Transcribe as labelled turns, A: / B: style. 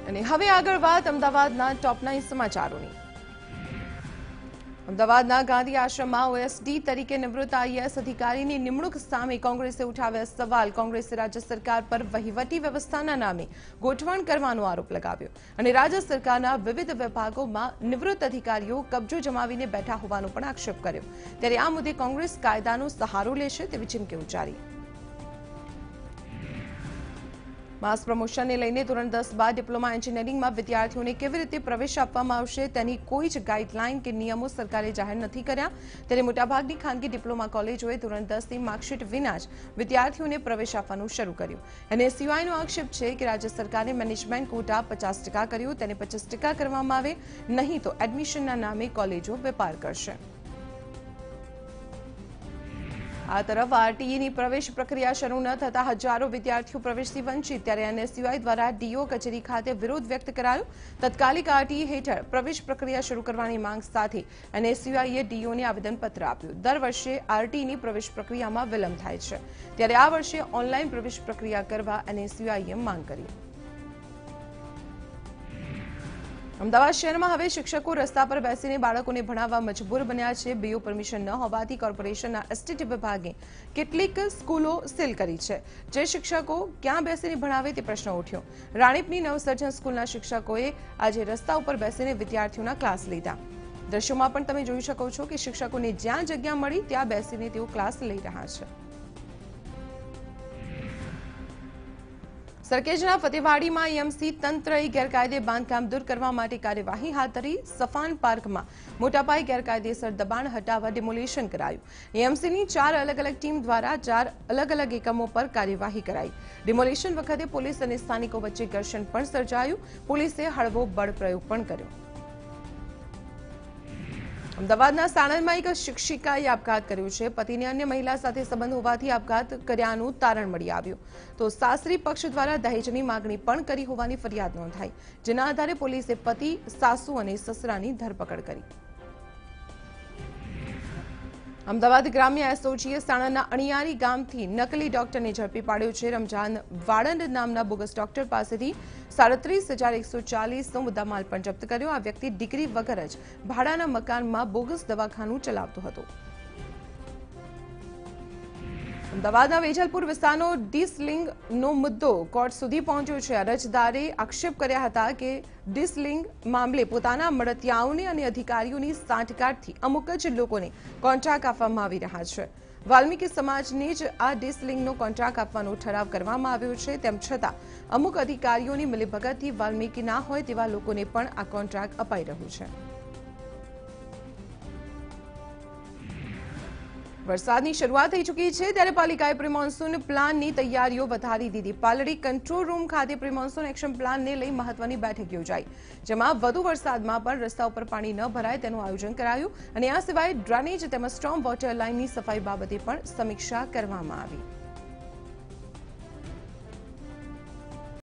A: અને હવે આગળ વાત અમદાવાદના ટોપ 9 સમાચારોની। અમદાવાદના ગાંધી આશ્રમમાં ઓએસડી તરીકે નિવૃત્ત આઈએએસ અધિકારીની નિમણૂક સામે કોંગ્રેસે ઉઠાવ્યા સવાલ। કોંગ્રેસે રાજ્ય સરકાર પર વહીવટી વ્યવસ્થાના નામે ગોઠવણ કરવાનો આરોપ લગાવ્યો અને રાજ્ય સરકારના વિવિધ વિભાગોમાં નિવૃત્ત અધિકારીઓ કબજો જમાવીને બેઠા હોવાનો પણ આક્ષેપ કર્યો। ત્યારે આ મુદ્દે કોંગ્રેસ કાયદાનો સહારો લેશે તેવી ચીમકી ઉચ્ચારી। मास प्रमोशन ने लईने धोरण 10 बाद डिप्लोमा एंजीनियरिंग में विद्यार्थियों ने केवी रीते प्रवेश आपवामां आवशे तेनी कोई ज गाइडलाइन के नियमों सरकारे जाहेर नथी कर्या। त्यारे मोटाभागनी खानगी डिप्लोमा कॉलेजोए धोरण 10 ની मार्कशीट विना ज विद्यार्थियों प्रवेश आपवानुं शरू कर्युं। एनएसयूआईनो आक्षेप छे कि राज्य सरकारे मेनेजमेंट कोटा 50% कर्यो तेने 25% करवामां आवे, नहीं तो एडमिशनना नामे कॉलेजो वेपार करशे। आ तरफ आरटीईની प्रवेश प्रक्रिया शुरू न थता हजारों विद्यार्थियों प्रवेशथी वंचित। त्यारे एनएसयूआई द्वारा डीओ कचेरी खाते विरोध व्यक्त करायो। तत्कालिक आरटीई हेठळ प्रवेश प्रक्रिया शुरू करवानी मांग साथे एनएसयूआईए डीओने आवेदनपत्र आप्युं। दर वर्षे आरटीईની प्रवेश प्रक्रियामां विलंब थाय छे, त्यारे आ वर्षे ऑनलाइन प्रवेश प्रक्रिया करवा एनएसयूआईए मांग करी। अमदावाद शहर में हवे शिक्षकों रस्ता पर बेसीने बाळकोने भणाववा मजबूर बन्या छे। बीओ परमिशन न होवाथी कॉर्पोरेशनना एसटीटी विभागे केटलीक स्कूलो सील करी छे। जे शिक्षको क्यां बेसीने भणावे ते प्रश्न उठ्यो। राणीपनी नवसर्जन स्कूलना शिक्षकोए आज रस्ता पर बेसीने विद्यार्थीओना क्लास लीधा। दृश्योमां पण तमे जोई शको छो कि शिक्षकोने ज्यां जग्या मळी त्यां बेसीने तेओ क्लास लई रह्या छे। सरखेजना फतेवाड़ी में एएमसी तंत्रए गैरकायदे बांधकाम दूर करवा माटे कार्यवाही हाथ धरी। सफान पार्क में मोटा पाये गैरकायदेसर दबाण हटावा डिमोलिशन करायुं। एएमसी नी 4 अलग अलग टीम द्वारा 4 अलग अलग एकमों पर कार्यवाही कराई। डिमोलिशन वखते पोलीस और स्थानिकों वच्चे घर्षण पण सर्जायुं। पोलीसे हळवो बळ प्रयोग पण कर्यो। अमदावादना साणंदमां एक शिक्षिकाए आपघात कर्यो छे। पतिने अन्य महिला साथे संबंध होवाथी आपघात कर्यानुं तारण मळी આવ્યું। तो सासरी पक्ष द्वारा दहेजनी मागणी पण करी होवानी फरियाद नोंधाई, जेना आधारे पोलीसे पति, सासू अने ससरानी धरपकड़ करी। अमदावाद ग्राम्य एसओजीए साणंदना अणियारी गामथी नकली डॉक्टरने झड़पी पाड्यो छे। रमजान वाड़ंद नामना बोगस डॉक्टर पासेथी 37,140નો मुद्दामाल पण जप्त कर्यो। आ व्यक्ति डिग्री वगर ज भाड़ाना मकानमां बोगस दवाखानु चलावतो हतो। अमदावादना वेजलपुर विस्तारनो डिसलिंगनो मुद्दो कोर्ट सुधी पहोंच्यो छे। अरजदारे आक्षेप कर्या हता के डिसलिंग मामले पोताना મળતિયાઓને અને અધિકારીઓની સાંઠગાંઠથી અમુક જ લોકોને કોન્ટ્રાક્ટ આપવામાં આવી રહ્યા છે। વાલ્મીકી સમાજને જ આ ડિસલિંગનો કોન્ટ્રાક્ટ આપવાનો ઠરાવ કરવામાં આવ્યો છે। તેમ છતાં અમુક અધિકારીઓની મિલીભગતથી વાલ્મીકી ના હોય તેવા લોકોને પણ આ કોન્ટ્રાક્ટ અપાઈ રહ્યું છે। वरसादनी शुरुआत थई चूकी है त्यारे पालिकाए प्री मोन्सून प्लाननी तैयारीओ वधारी दीधी। पालड़ी कंट्रोल रूम खाते प्री मोन्सून एक्शन प्लान ने लई महत्वनी बैठक योजाई, जेमां वधु वरसादमां पण रस्ता पर पाणी न भराय तेनुं आयोजन करायुं અને આ સિવાય ડ્રેનેજ તેમજ સ્ટોર્મ વોટર લાઇનની સફાઈ બાબતે પણ સમીક્ષા કરવામાં આવી।